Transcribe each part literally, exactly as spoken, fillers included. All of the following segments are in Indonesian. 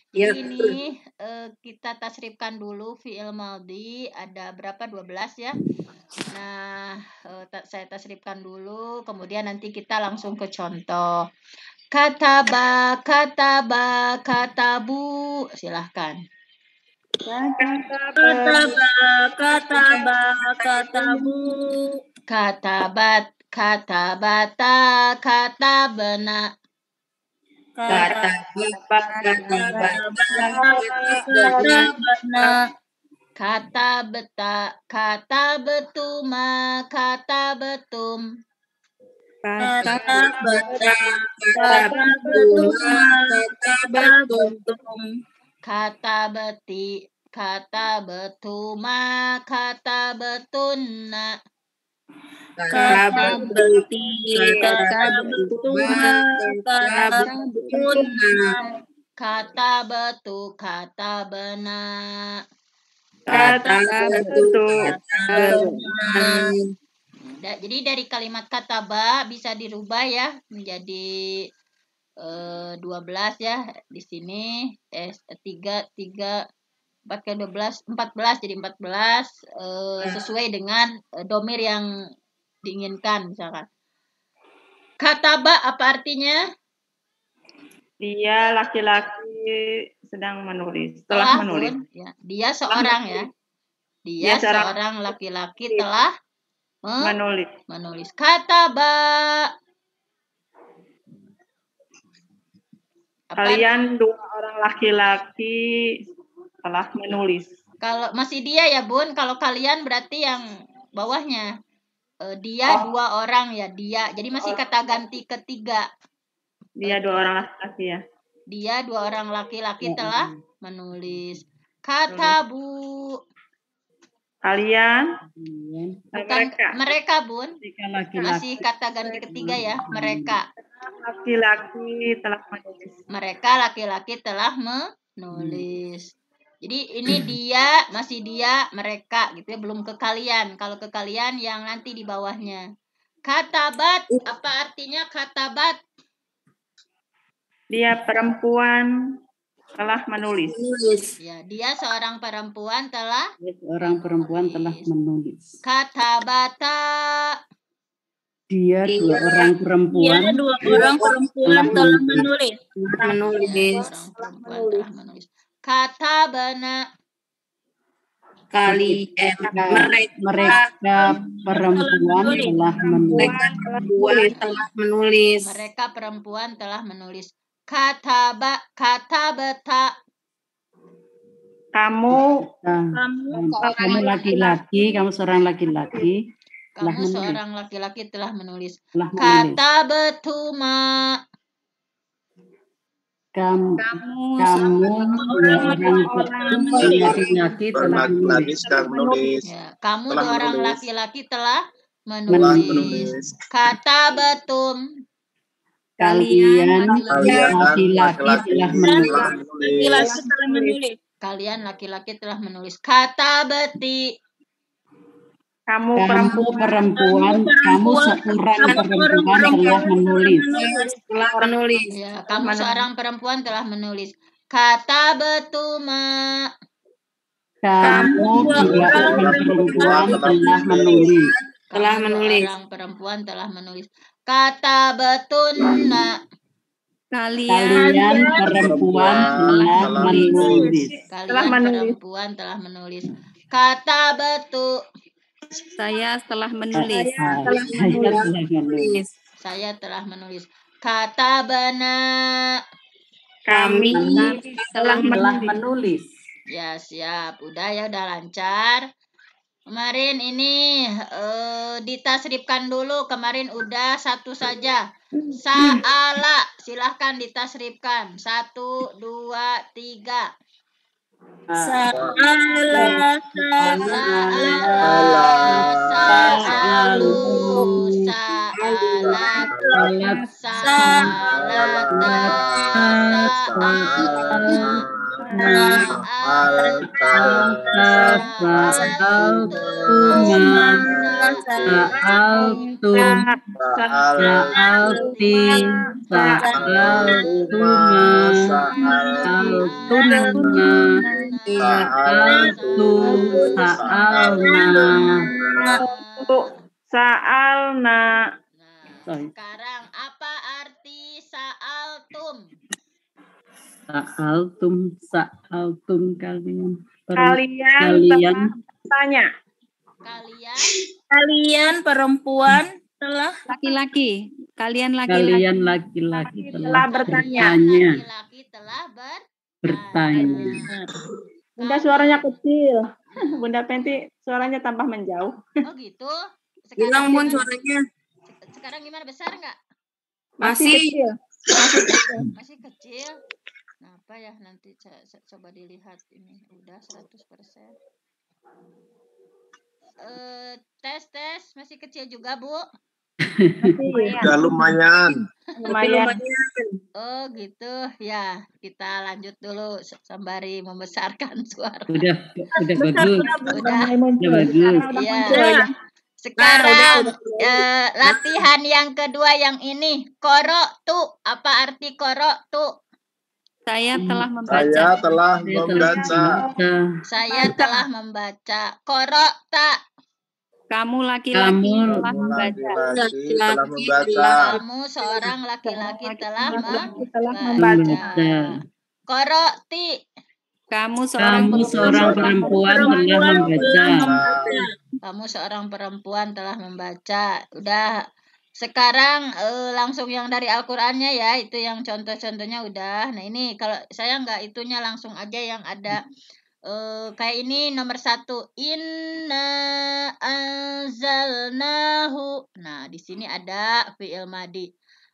Jadi Ya. ini eh, kita tasrifkan dulu fi'il madhi ada berapa? dua belas ya. Nah, eh, ta- saya tasrifkan dulu, kemudian nanti kita langsung ke contoh. Kataba, kataba, katabu. Silahkan. Kataba, kataba, katabu. Katabat, katabata, katabna. Katabat, katabat, Katabana. Katabeta, katabetuma, katabetum. Katabata, katabetuma, katabetum. Katabeti, katabetuma, katabetunna. Katabeti, katabetuma, katabetunna. Katabetu, katabena. Katabetu, katabena. Da- Jadi dari kalimat kataba bisa dirubah ya menjadi eh, dua belas ya di sini eh tiga tiga empat ke dua belas empat belas jadi empat belas eh, sesuai dengan eh, domir yang diinginkan misalkan. Kataba apa artinya? Dia laki-laki sedang menulis, Telah, telah menulis. Bun. Ya, dia seorang ya. Dia Dia seorang seorang laki-laki telah me- menulis. menulis. Kataba. Apa Kalian dua orang laki-laki telah menulis. Kalau masih dia ya Bun, kalau kalian berarti yang bawahnya. Eh, dia dua orang ya, dia. Jadi masih kata ganti ketiga. Dia dua orang laki-laki ya. Dia dua orang laki-laki telah menulis. Katabu. Kalian Bukan mereka mereka Bun. Laki-laki. Masih kata ganti ketiga ya, mereka. laki-laki telah menulis. Mereka laki-laki telah menulis. Jadi ini dia, masih dia, mereka gitu ya, belum ke kalian. Kalau ke kalian yang nanti di bawahnya. Katabat, apa artinya katabat? Dia perempuan telah menulis. Ya, dia seorang perempuan telah Orang perempuan telah menulis. katabata. Dia dua orang perempuan. Dia dua orang perempuan telah menulis. Menulis. Orang perempuan telah menulis. Katabana. Kalian mereka perempuan telah menulis. telah menulis. Mereka perempuan telah menulis. Kataba, katabata. Kamu Kamu Kamu laki-laki, kamu seorang laki-laki telah Kamu menulis. seorang laki-laki telah menulis. Telah menulis. Katabetuma. Kamu, kamu kamu dua orang laki-laki telah menulis. sedang menulis. Ya, kamu Telah dua orang menulis. laki-laki telah Telah menulis. menulis. Katabetum. Kalian Kalian laki-laki telah menulis. laki-laki telah menulis. Kalian laki-laki telah menulis. Katabeti. kamu Kamu perempuan perempuan, kamu seorang perempuan telah menulis. telah menulis. Ya, kamu seorang perempuan telah menulis. Katabetuma. Kamu dua orang perempuan telah menulis. Telah Kamu menulis. Seorang perempuan telah menulis. Katabetunna. Kalian perempuan telah menulis. Kalian Telah menulis. perempuan telah menulis. Katabetu. Saya telah menulis. Saya telah menulis. Saya telah menulis. Katabana. Kami Telah menulis. Ya, siap. Udah ya, udah lancar. Kemarin ini eh, ditasrifkan dulu. Kemarin udah satu saja. Sa'ala. Silahkan ditasrifkan. Satu, dua, tiga. Sa'ala, Sa'ala, sa'alu, sa'alat, sa'alata, sa'alna, sa'altu, Sa'altum. Sa'alti. Sa'altuma. Sa'altunna. Sa'altu. Sa'alna. Sa'alna. Nah, sekarang apa arti sa'altum? Sa'altum. Sa'altum kalian. Kalian Kalian. tanya. Kalian Kalian perempuan telah Laki-laki. Kalian laki-laki. Kalian laki-laki telah telah bertanya. bertanya. laki-laki telah ber Bertanya. Bunda suaranya kecil. Bunda Penti suaranya tambah menjauh. Oh gitu. bilang Mun gimana? suaranya Sekarang gimana, besar nggak? Masih masih kecil. Masih kecil. Nah, apa ya nanti co- co- coba dilihat ini udah seratus persen. Eh, tes tes masih kecil juga, Bu. Ya lumayan. Lumayan. Oh gitu ya, kita lanjut dulu s- sembari membesarkan suara. Udah, udah bagus. Udah, Udah bagus. iya. Sekarang eh, latihan yang kedua yang ini, koro tu. Apa arti koro tu? Saya telah membaca. Saya telah Saya telah membaca. membaca. Saya telah membaca. Koro tak. Kamu laki-laki Kamu telah membaca. Laki-laki telah membaca. Kamu seorang laki-laki telah Telah membaca. Membaca. Koro ti. Kamu seorang Kamu seorang perempuan telah membaca. Kamu seorang perempuan telah membaca. Udah. Sekarang eh, langsung yang dari Al-Qur'annya ya. Itu yang contoh-contohnya udah. Nah ini kalau saya nggak itunya langsung aja yang ada. Eh, kayak ini nomor satu. Inna anzalnahu. Nah di sini ada fi'il madi.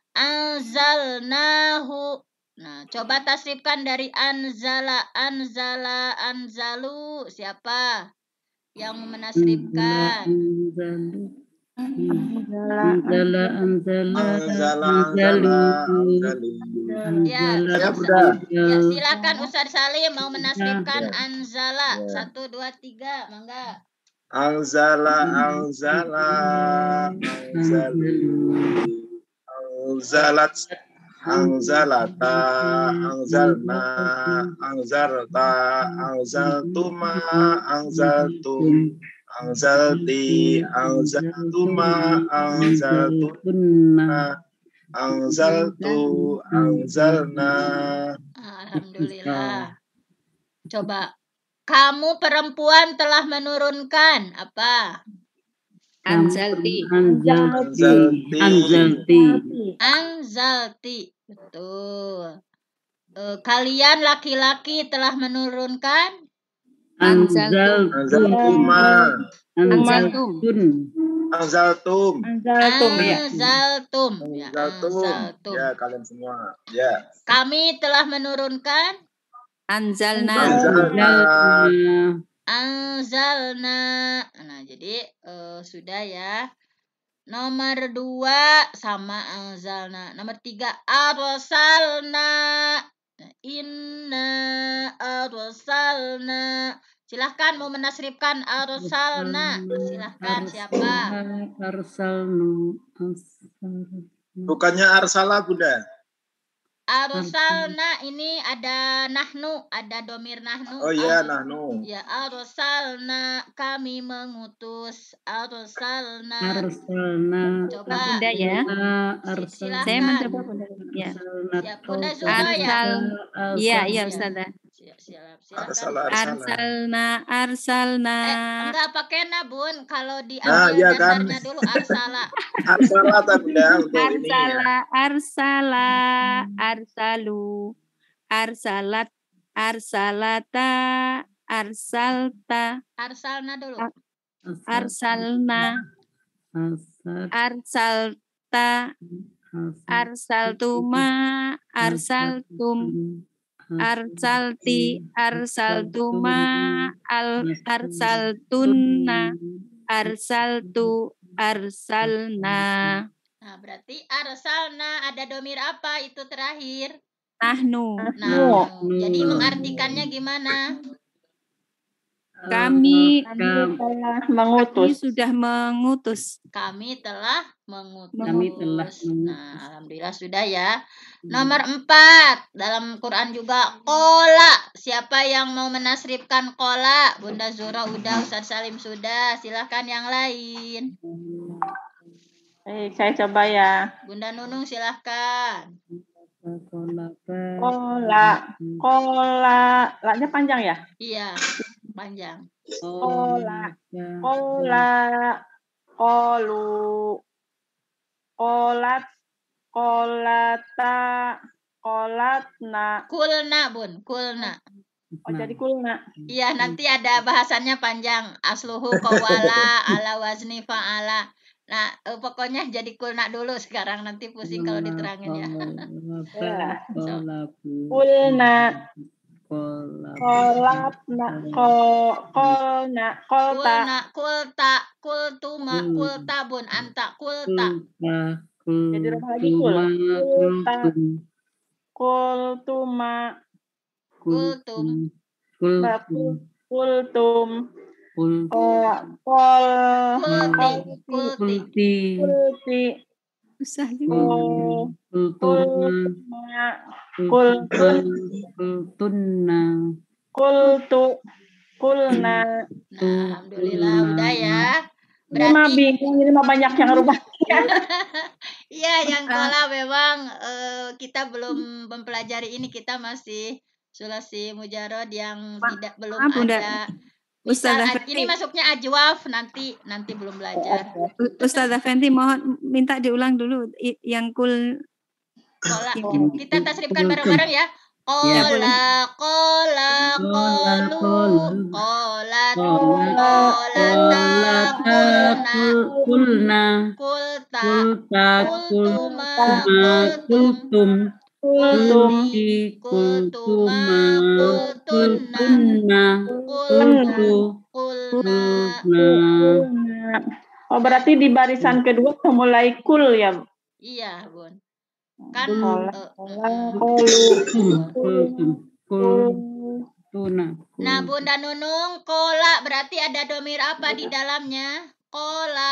Anzalnahu. Nah coba tasrifkan dari anzala, anzala, anzalu. Siapa yang menasrifkan? Anzalu. Anzala, anzala, Anzala, anzalu. anzala, Ya, Anzala, Saya Bunda. ya silakan Ustaz Salim mau menasrifkan Ya. anzala. Ya. Satu, dua, tiga, mangga. Anzala, anzala, anzalu. Anzalat, anzalata, anzalna, anzalta, anzaltuma, anzaltum, anzalti, anzaltuma, anzaltuna, anzaltu, anzalna. Alhamdulillah. Coba kamu perempuan telah menurunkan apa? Anzalti. Anzalti. Anzalti. Anzalti. Betul. Eh, kalian laki-laki telah menurunkan Anzaltum. Anzaltuma, Anzaltum. anzaltum, Anzaltum ya. Anzaltum. Ya, anzaltum. anzaltum. Ya, kalian semua. Ya. Kami telah menurunkan Anzalna. Anzalna. Anzalna. Nah, jadi eh, sudah ya. Nomor dua sama anzalna. Nomor tiga arsalna. Nah, inna arsalna. Silahkan mau menasrifkan arsalna. Silahkan siapa? Arsalnu. Arsalnu. Bukannya arsala, Bunda. Arsalna ini ada nahnu, ada domir nahnu. Oh iya, Ar- nahnu. Ya, arsalna kami mengutus. Arsalna. Arsalna. Coba. Bunda ya. Arsalna. Saya mencoba Bunda. Ya. Ya, Bunda Zuhra ya. Arsal. Iya, iya Ustazah. Siap, siap. Silakan. Arsala, arsala. Arsalna, arsalna. Eh, enggak pakai na, Bun. Kalau Nah, diambil iya kan. gambarnya dulu arsala. Arsala tak, Bunda, untuk ini ya. Arsala, arsala, arsalu, arsalat, arsalata, arsalta, Arsalna dulu. Ar- arsalna, Asar. arsalta, arsaltuma, arsaltum, arsalti, arsaltuma, al, arsaltunna, arsaltu, arsalna. Nah, berarti arsalna ada domir apa itu terakhir? Nahnu. Nah, jadi mengartikannya gimana? Kami Kami telah kami mengutus. sudah mengutus. Kami telah mengutus. Kami telah mengutus. Nah, alhamdulillah sudah ya. Nomor empat, dalam Quran juga kola. Siapa yang mau menasrifkan kola? Bunda Zura udah, Ustaz Salim sudah. Silahkan yang lain. Baik, saya coba ya. Bunda Nunung silahkan. Kola, kola, laknya panjang ya? Iya, panjang. Kola, kola, kolu, kolat, kolata, kolatna. Kulna bun, kulna. Oh jadi kulna. Iya, nanti ada bahasannya panjang. Asluhu kawala ala wazni fa'ala. Nah, eh, pokoknya jadi kulna dulu sekarang. Nanti pusing kalau diterangin ya. So, Kulna, kolatna, kol, kolna, kolta. kulna, kulta, kultuma, kulta bun, anta, kulta. Jadi rumah lagi kul. Kulta, kultuma, Kultum, bakul, kultum, kol, kol, kulti, kulti, Kulti. kulti, Susah juga. kul, Kultuma. kultuna, Kultunna. kultu, kulna. Nah, alhamdulillah udah ya. Ini mah Berarti bingung, ini mah banyak yang rubah. iya, yang kola memang eh, kita belum mempelajari ini, kita masih sulasi mujarod yang tidak belum maaf, Bunda. ada. Misal Ustazah ad- ini Fenty, masuknya ajwaf, nanti nanti belum belajar. U- Ustazah Fenty mohon minta diulang dulu i- yang kul Kola yang kita tasrifkan bareng-bareng ya. Ya, boleh. Kola, kola, Kola, kolu, kola. kola, kolata, kulna, Kulna. kulta, Kulta. kultuma, kultum, Kultum. Kultum, kulti, Kulti. kultuma, kultunna, Kultunna. kultu, Kultu. kulna. Kulna. oh berarti di barisan kedua mulai kul ya? Iya, Bun. Kan Kola, eh, kola, mm. kolu, Kultum. Kultum. kul, Kultuna. Nah, Bunda Nunung, kola berarti ada domir apa di dalamnya? Kola.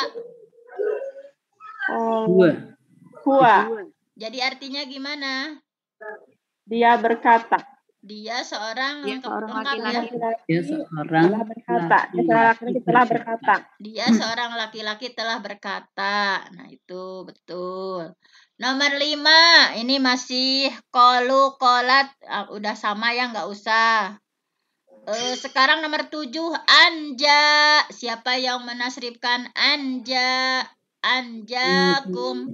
kol, Dua. hua. Jadi artinya gimana? Dia berkata. Dia seorang Dia lengkap, seorang lengkap ya. laki-laki. Dia seorang telah berkata. Dia seorang laki-laki telah berkata. Dia seorang laki-laki telah berkata. Nah, itu betul. Nomor lima, ini masih kolu, kolat. Ah, udah sama ya, nggak usah. Eh, sekarang nomor tujuh, anja. Siapa yang menasrifkan anja? Anjakum.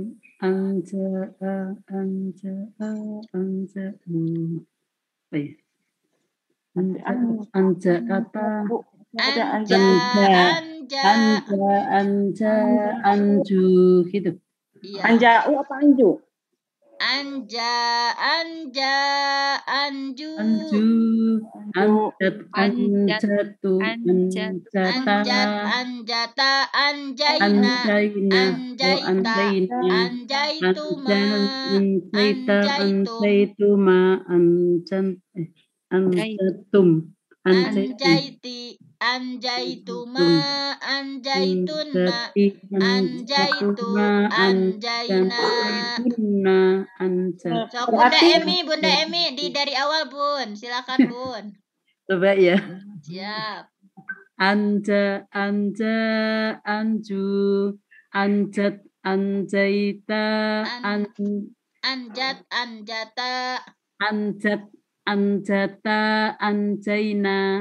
Anja, anja, anja, apa ya? Anja, anja apa? Ada Anja, anja. anja. Anja, anja, anju, gitu. Iya. Anjau apa anju? Anja, anja, anju. Anju, anjat, anjatu, Anjat, anjata, Anjat, anjata, anjaina. anjaina, Anjaita, anjaina, anjaituma, anjaita, anjaitum, anjaituma, anjan, eh, anjatum, anjaitum, anjaiti, anjaituma, anjaitunna, anjati, anjaitu, anjatuma, anjaina. anjaituna, anjat. So, Bunda Emi, Bunda Emi di dari awal, Bun. Silakan, Bun. Coba ya. Siap. Anja, anja, anju, anjat, anjaita, an, Anjat, anjata, anjat, anjata, anjaina,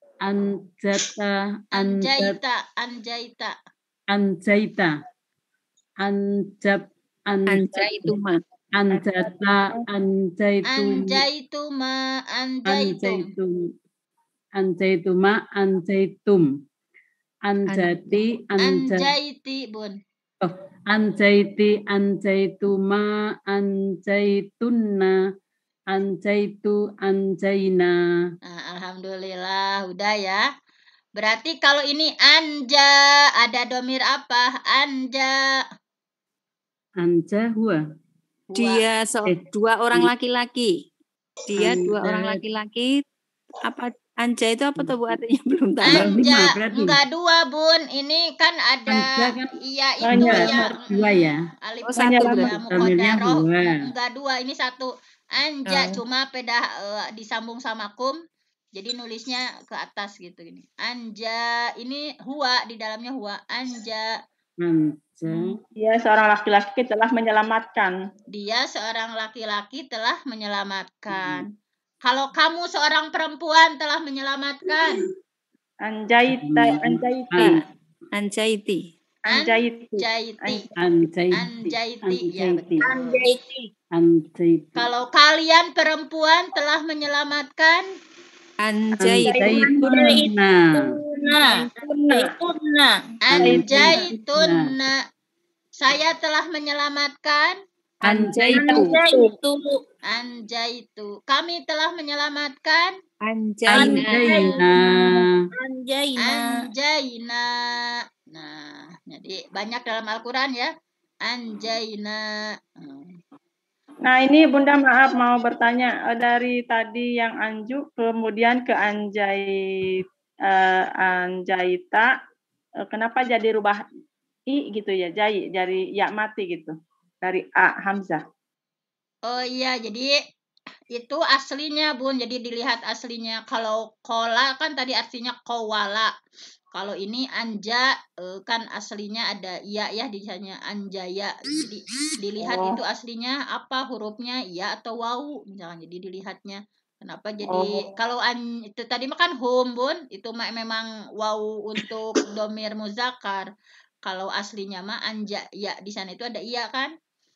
anjata, anjat, anjaita, anjaita. anjaita, anjab, anja anjat, itu mah. anjata, anjaitum, Anjaituma, anjaitum. anjaitum, anjaituma, anjaitum, anjati, anjat, Anjaiti, Bun. oh, anjaiti, anjaituma, anjaitunna, anjaitu, anjaina. Nah, alhamdulillah, udah ya. Berarti kalau ini anja, ada domir apa? Anja. Anja huwa. Dia se- Eh. dua orang laki-laki. Dia dua Anja. orang laki-laki. Apa Anja itu apa tuh Bu artinya? Belum tahu. Anja. Anja, berarti. enggak dua Bun. Ini kan ada Anja kan iya itu banyak. ya. Dua ya. Alif Oh, satu ya berarti. Tamilnya muqaddaroh. dua. Enggak dua, ini satu. Anja Oh. cuma pedah eh, disambung sama kum. Jadi nulisnya ke atas gitu gini. Anja ini huwa di dalamnya huwa. Anja. Anja. Dia seorang laki-laki telah menyelamatkan. Dia seorang laki-laki telah menyelamatkan. Kalau kamu seorang perempuan telah menyelamatkan. Anjaita, anjaiti, An- Anjaiti. anjaiti. Anjaiti. Anjaiti. Anjaiti. Ya, Anjaiti. betul. Anjaiti. Anjaiti. Kalau kalian perempuan telah menyelamatkan. Anjaiti. Anjaituna. Tuna. Tuna. Anjaitunna. Saya telah menyelamatkan. Anjaitu. Anjaitu. Anjaitu. Kami telah menyelamatkan. Anjaina. Anjaina. Anjaina. Anjaina. Nah, jadi banyak dalam Al-Quran ya. Anjaina. Hmm. Nah ini Bunda maaf mau bertanya eh, dari tadi yang anju kemudian ke anjai eh, anjaita eh, kenapa jadi rubah i gitu ya jai dari ya mati gitu dari a hamzah. Oh iya, jadi itu aslinya Bun. Jadi dilihat aslinya. Kalau kola kan tadi artinya kowala. Kalau ini anja eh, kan aslinya ada iya ya di sana anjaya. Jadi dilihat Oh. itu aslinya apa hurufnya iya atau wau misalnya. Jadi dilihatnya kenapa jadi Oh. kalau an, itu tadi mah kan hum Bun, itu mah memang wau untuk domir muzakkar. Kalau aslinya mah anja ya di sana itu ada iya kan?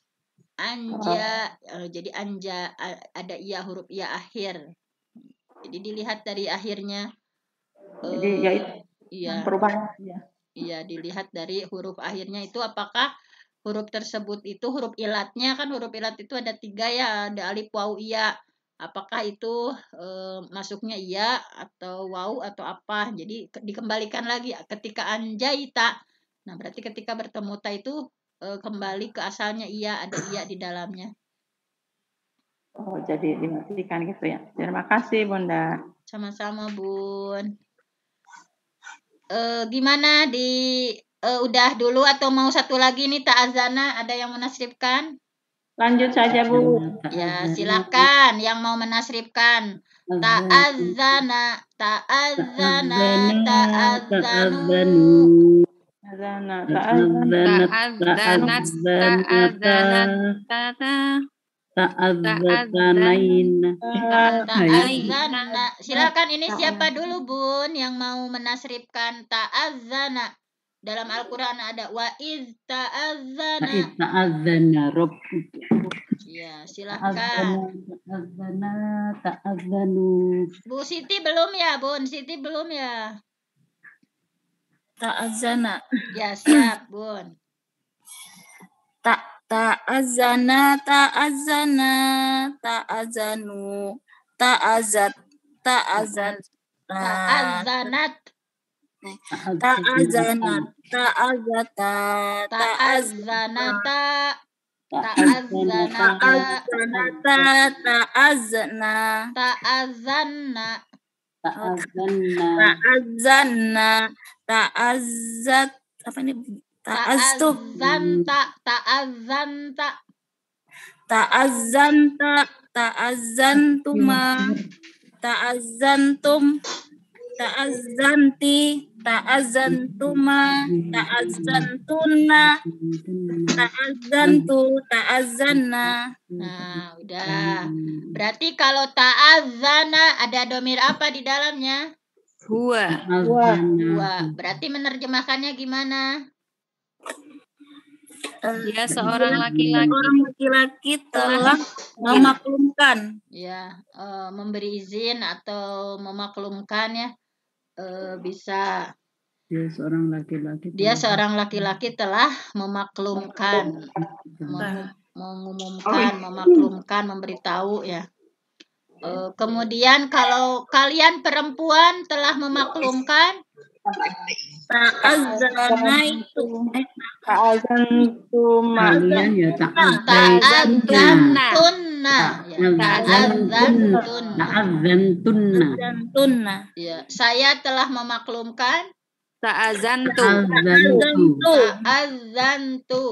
Anja eh, jadi anja a- ada iya huruf iya akhir. Jadi dilihat dari akhirnya. Jadi eh, ya itu iya. perubahan ya. Iya, dilihat dari huruf akhirnya itu apakah huruf tersebut itu huruf ilatnya kan huruf ilat itu ada tiga ya, ada alif, waw, iya. Apakah itu eh, masuknya iya atau waw atau apa? Jadi ke- dikembalikan lagi ketika anjaita. Nah, berarti ketika bertemu ta itu eh, kembali ke asalnya iya, ada iya di dalamnya. Oh jadi dimatikan gitu ya. Terima kasih Bunda. Sama-sama, Bun. Eh, gimana di eh, udah dulu atau mau satu lagi nih ta'azana ada yang menasrifkan? Lanjut saja Bu. Ya, silakan yang mau menasrifkan. Ta'azana, ta'azana, ta'azanu. Azana, Ta'adzanat. Ta'adzanat. Ta'adzanata. Ta'adzanat. Ta'adzanaina. Ta'azana. Silakan ini siapa dulu Bun yang mau menasrifkan ta'azana? Dalam Al-Qur'an ada wa iz ta'azana. Ta'adzana rabbuka. Ya, Ta'adzana. silakan. Ta'adzana. Ta'adzanu. Bu Siti belum ya, Bun? Siti belum ya? Ta'azana. Ya, siap, Bun. Ta ta'azana. Ta'azana. Ta'azanu. Ta'azat. Ta'azat. Ta'azanat. Ta'azanat. Ta'azata. Ta'azanata. Ta'azanata. Ta'azna. Ta'azanna. Ta'adzanna. Ta'azanna. Ta'azzat. Apa ini? Ta'aztu. Ta'azanta. Ta'azanta. Ta'azzanta. Ta'azzantuma. Ta'azzantum. Ta'azzanti. Ta'azzantuma. Ta'azzantuna. Ta'azzantu. Ta'azzanna. Nah, udah. Berarti kalau ta'azana ada domir apa di dalamnya? Huwa. Dua. Berarti menerjemahkannya gimana? Dia seorang laki-laki. Orang laki-laki telah memaklumkan. Ya, eh, memberi izin atau memaklumkan ya. Eh, bisa. Dia seorang laki-laki. Dia seorang laki-laki telah memaklumkan, mengum- mengumumkan, memaklumkan, memberitahu ya. Eh, kemudian kalau kalian perempuan telah memaklumkan, Ta'azzana itu. Ta'azantuma. Kalian ya ta'adzana. ta'adzantunna, Ta'adzantunna. Ya. Ta'adzantunna. Ta'adzantunna. Ta'adzantunna. Azantunna. Ya. Saya telah memaklumkan. Ta'azantu. Ta'adzantu. Ta'adzantu.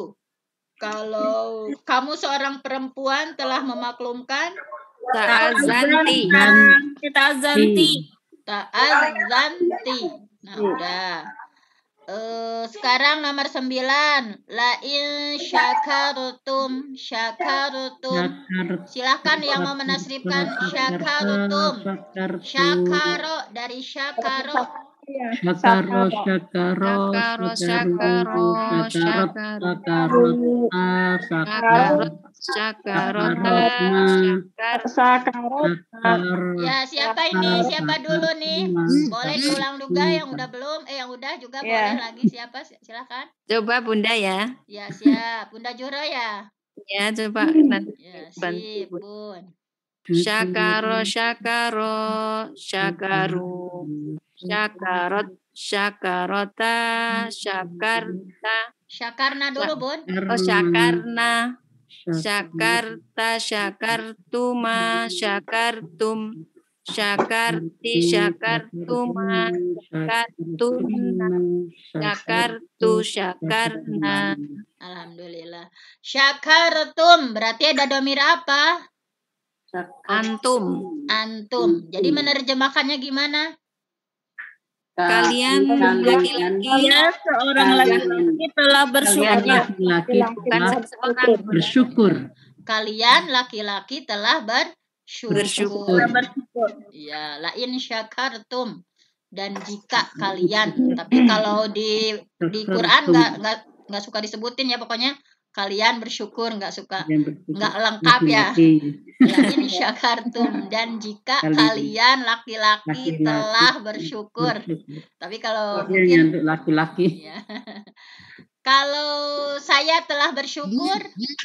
Kalau kamu seorang perempuan telah memaklumkan. Ta'azanti. Ta'azanti. Ta'adzanti. Nah, udah. Uh, sekarang nomor sembilan. La in syakartum. Syakartum. Silahkan yang mau menasrifkan. Syakartum. Syakaro dari syakaro. Syakaro, syakaro, syakaro, syakaro, syakaro, Syakarota. Sakarot. Ya, siapa ini? Siapa dulu nih? Boleh diulang juga yang udah belum? Eh, yang udah juga Ya. boleh lagi. Siapa? Silakan. Coba Bunda ya. Ya, siap. Bunda Juro ya? Ya, coba nanti Ya, bantu sip, Bunda. Bun. Syakaro, syakaro, syakaru, syakarot, syakarota, syakarta, Syakarna dulu, Bun. oh syakarna, syakarta, syakartuma, syakartum, syakarti, syakartuma, syakartuna, syakartu, syakarna. Alhamdulillah. Syakartum berarti ada domir apa? Antum, Antum. Jadi menerjemahkannya gimana? kalian laki-laki Ya, seorang laki-laki telah bersyukur. laki-laki telah seorang bersyukur. Kalian laki-laki telah bersyukur. Bersyukur. Bersyukur. Ya, lain syakartum. Dan jika kalian, tapi kalau di di Quran nggak nggak nggak suka disebutin ya, pokoknya kalian bersyukur, nggak suka, nggak lengkap ya. Lain syakartum, dan jika kalian laki-laki telah bersyukur. Tapi kalau mungkin untuk laki-laki. ya. Kalau saya telah bersyukur,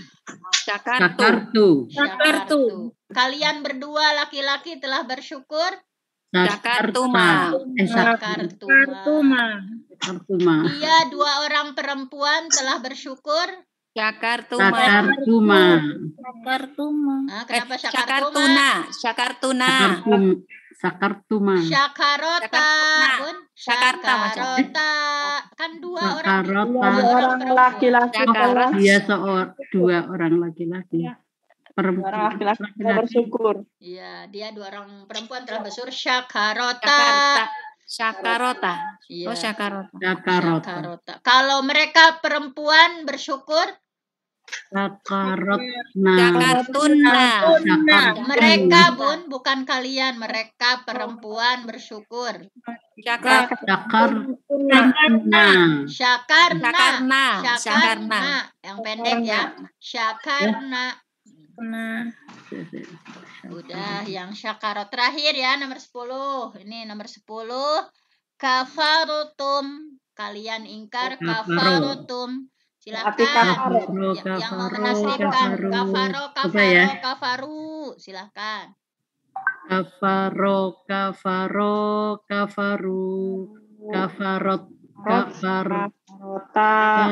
syakartu, Sakartu. syakartu. Kalian berdua laki-laki telah bersyukur, Sakartuma. Eh, syakartuma. Kartuma. sakartuma. Dia dua orang perempuan telah bersyukur. Syakartuma. Sakartuma. Kartuma. Nah, Eh, kenapa syakartuma? Syakartuna, Syakartuna. Sakartum. Sakartuma. Syakarota, Syakartuna. Bun. Syakarta, Mas. Syakarota. Kan dua orang. Sakarota. Dua orang laki-laki telah Syakarot. Dia seorang dua orang laki-laki. dua orang laki-laki telah bersyukur. Iya, dia dua orang perempuan telah bersyukur. Syakarota. Syakarta. Syakarota. Iya. Oh, Syakarota. Sakarota. Syakarota. Kalau mereka perempuan bersyukur, Sakarotna. Syakartuna. Sakartuna. mereka, Bun, bukan kalian. Mereka perempuan bersyukur. Syakar. Sakartuna. Syakarna. Syakarna. Syakarna. Syakarna. Yang pendek ya. Syakarna. Nah, Udah, yang syakarot terakhir ya, nomor sepuluh. Ini nomor sepuluh. Kafarutum. Kalian ingkar kafarutum. Tapi Silakan. kafaro. Ya, yang mau menasrifkan. Kafaro, Coba ya. kafaro, kafaru. Silakan. Kafaro, kafaro, kafaru, kafarot, kafar, Rota.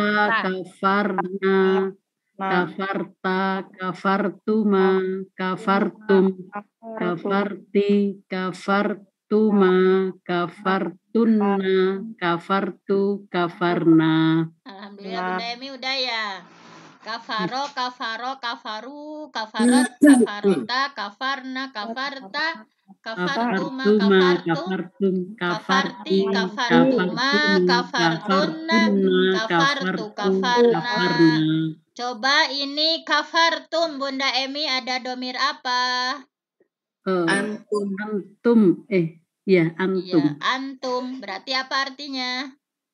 kafarna, Nah, kafarta, kafartuma, kafartum, kafarti, kafartuma, kafartunna, kafartu, kafarna. Alhamdulillah, Bunda Emi udah ya. Kafaro, kafaro, kafaru, kafarot, kafarota, kafarna, kafarta, kafartuma, Kafartuma, kafartum, kafartum, kafarti, kafarti, kafartuma, kafartunna, kafartunna, kafartu, kafartu, kafarna. kafarna. Coba ini kafartum, Bunda Emi ada domir apa? Eh, Antum. antum, eh, ya antum. Iya, antum. Berarti apa artinya?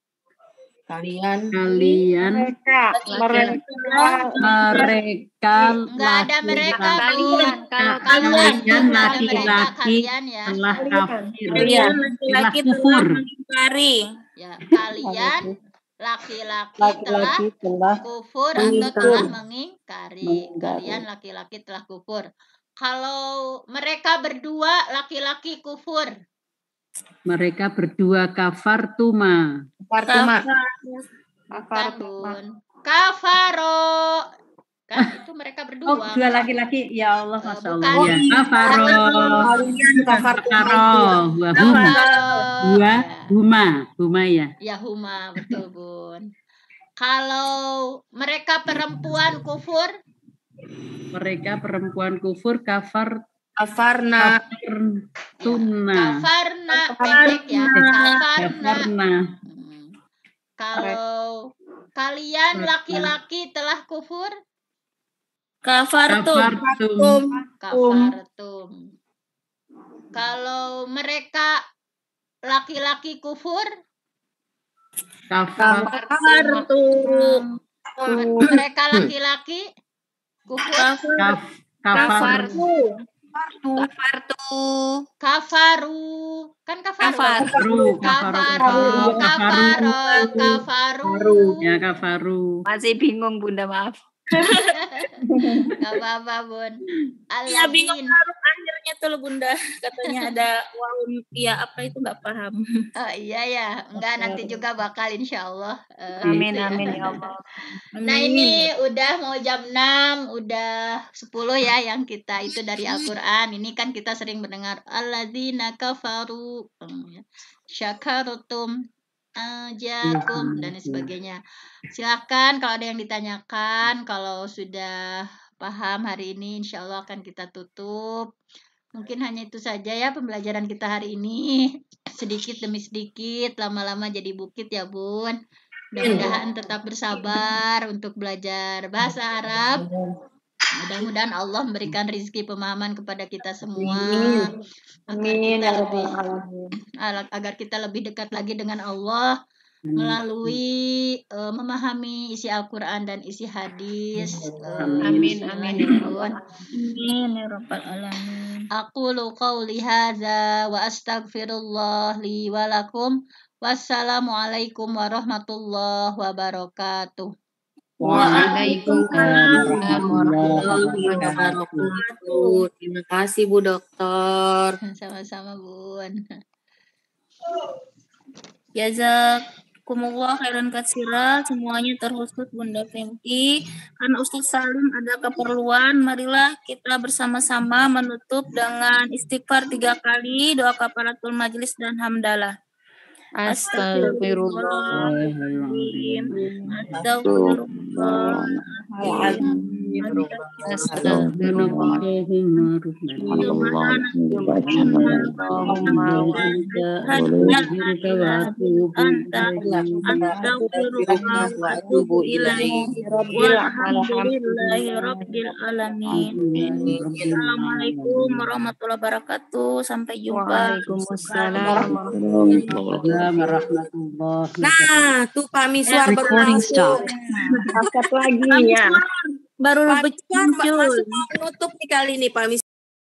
Kalian. Kalian, mereka, mereka, mereka, Enggak ada mereka, Bu. Kalian. Kalau Kalau kalian. antum nggak ada mereka, laki-laki kalian ya. telah kafir, kalian laki-laki telah kufur. telah mengingkari. Ya, kalian laki-laki telah laki-laki telah kufur atau mengingkari. telah mengingkari. Mengingkari. Kalian laki-laki telah kufur. Kalau mereka berdua laki-laki kufur. Mereka berdua kafartuma. Kartuma. Bukan, Bun. Kafaro. kan? Itu mereka Oh, berdua. dua laki-laki. Ya Allah, Eh, Masya bukan. Allah. Ya. Kafaro. Kafaro. Wa hum. Kalau Dua. ya, Huma. Huma ya. ya huma, betul Bun. Kalau mereka perempuan kufur, Mereka perempuan kufur kafar Kafarna. tuna. kafarna pendek ya, kafarna. Kafarna. Hmm. Kalau kalian laki-laki telah kufur, Kafartum. Kafartum. kafartum. Kalau mereka laki-laki kufur, Kafar. Kafartum. mereka laki-laki kufur, Kaf. Kafar. Kafartu. kafaru. Kan kafaru. Kafaru. Kafaru, kafaro, kafaru. Ya kafaru. Masih bingung Bunda, maaf. Gak apa-apa, Bun. Ya bingung Alladzin. harus akhirnya tuh loh Bunda. Katanya ada waum ya apa itu nggak paham. Oh iya ya, enggak nanti juga bakal insya Allah. Eh, Amin, gitu ya. amin ya Allah. Nah ini udah mau jam enam, udah sepuluh ya yang kita itu dari Al-Quran. Ini kan kita sering mendengar alladzina kafaru, hmm, ya. Syakartum ajakum dan sebagainya. Silakan kalau ada yang ditanyakan, kalau sudah paham hari ini insya Allah akan kita tutup. Mungkin hanya itu saja ya pembelajaran kita hari ini. Sedikit demi sedikit, lama-lama jadi bukit ya Bun. Mudah-mudahan tetap bersabar untuk belajar bahasa Arab. Mudah-mudahan Allah memberikan rezeki pemahaman kepada kita semua. Agar kita lebih agar kita lebih dekat lagi dengan Allah melalui uh, memahami isi Al-Quran dan isi hadis. Uh, Amin, amin ya Bun. Amin ya rabbal alamin. Aqulu qawli hadza wa astaghfirullah li wa lakum. Wassalamualaikum warahmatullahi wabarakatuh. Waalaikumsalam warahmatullahi wabarakatuh. Terima kasih Bu Dokter. Sama-sama Bun. Jazakumullah khairan katsira, semuanya terkhusus Bunda Fenty. Karena Ustaz Salim ada keperluan, marilah kita bersama-sama menutup dengan istighfar tiga kali, doa kafaratul majelis dan hamdalah. Astagfirullahaladzim. Assalamualaikum warahmatullahi wabarakatuh. Sampai jumpa. Warahmatullahi. Nah, tuh Pak Miswar baru langsung. Angkat lagi ya. Baru bercincul. Nutup nih kali ini Pak Miswar.